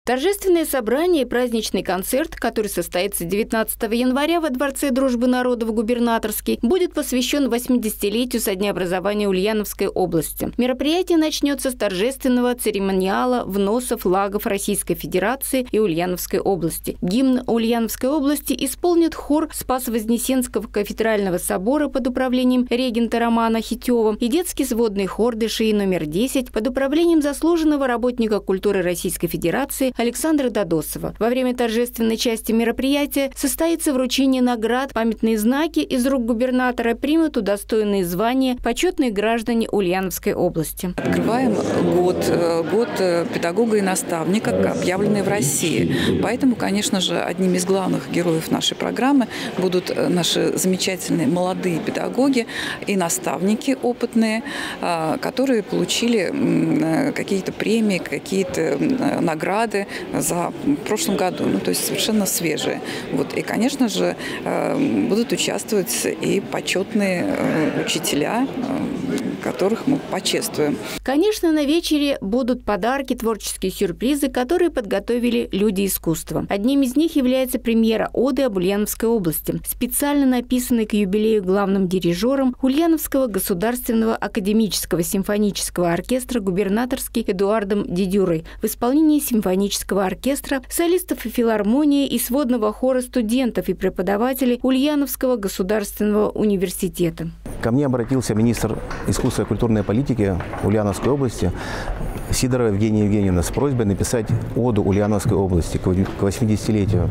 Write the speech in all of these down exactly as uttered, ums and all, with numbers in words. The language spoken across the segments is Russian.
Торжественное собрание и праздничный концерт, который состоится девятнадцатого января во Дворце Дружбы Народов Губернаторский, будет посвящен восьмидесятилетию со дня образования Ульяновской области. Мероприятие начнется с торжественного церемониала вноса флагов Российской Федерации и Ульяновской области. Гимн Ульяновской области исполнит хор Спасо-Вознесенского кафедрального собора под управлением регента Романа Хитева и детский сводный хор ДШИ номер десять под управлением заслуженного работника культуры Российской Федерации Александра Додосова. Во время торжественной части мероприятия состоится вручение наград, памятные знаки из рук губернатора примут удостоенные звания почетные граждане Ульяновской области. Открываем год, год педагога и наставника, объявленный в России. Поэтому, конечно же, одним из главных героев нашей программы будут наши замечательные молодые педагоги и наставники опытные, которые получили какие-то премии, какие-то награды за прошлом году, ну, то есть совершенно свежие. Вот. И, конечно же, будут участвовать и почетные учителя, которых мы почествуем. Конечно, на вечере будут подарки, творческие сюрпризы, которые подготовили люди искусства. Одним из них является премьера оды об Ульяновской области, специально написанной к юбилею главным дирижером Ульяновского государственного академического симфонического оркестра губернаторский Эдуардом Дидюрой в исполнении симфонического оркестра, солистов и филармонии и сводного хора студентов и преподавателей Ульяновского государственного университета. Ко мне обратился министр искусства и культурной политики Ульяновской области Сидорова Евгения Евгеньевна с просьбой написать оду Ульяновской области к восьмидесятилетию.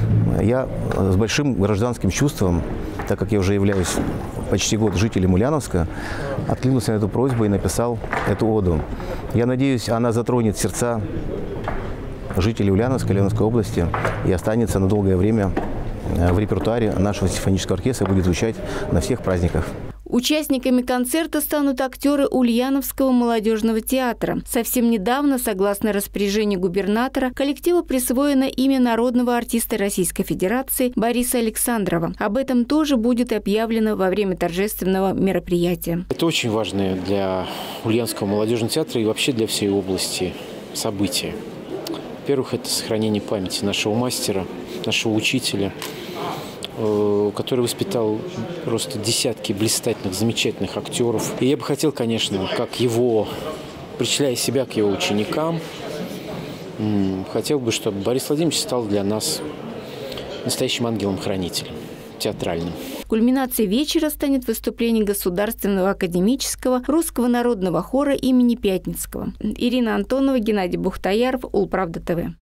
Я с большим гражданским чувством, так как я уже являюсь почти год жителем Ульяновска, откликнулся на эту просьбу и написал эту оду. Я надеюсь, она затронет сердца жителей Ульяновской, Ульяновской области и останется на долгое время в репертуаре нашего симфонического оркестра и будет звучать на всех праздниках. Участниками концерта станут актеры Ульяновского молодежного театра. Совсем недавно, согласно распоряжению губернатора, коллективу присвоено имя народного артиста Российской Федерации Бориса Александрова. Об этом тоже будет объявлено во время торжественного мероприятия. Это очень важное для Ульяновского молодежного театра и вообще для всей области событие. Во-первых, это сохранение памяти нашего мастера, нашего учителя, который воспитал просто десятки блистательных, замечательных актеров. И я бы хотел, конечно, как его, причисляя себя к его ученикам, хотел бы, чтобы Борис Владимирович стал для нас настоящим ангелом-хранителем, театральным. Кульминацией вечера станет выступление Государственного академического русского народного хора имени Пятницкого. Ирина Антонова, Геннадий Бухтаяров, Улправда ТВ.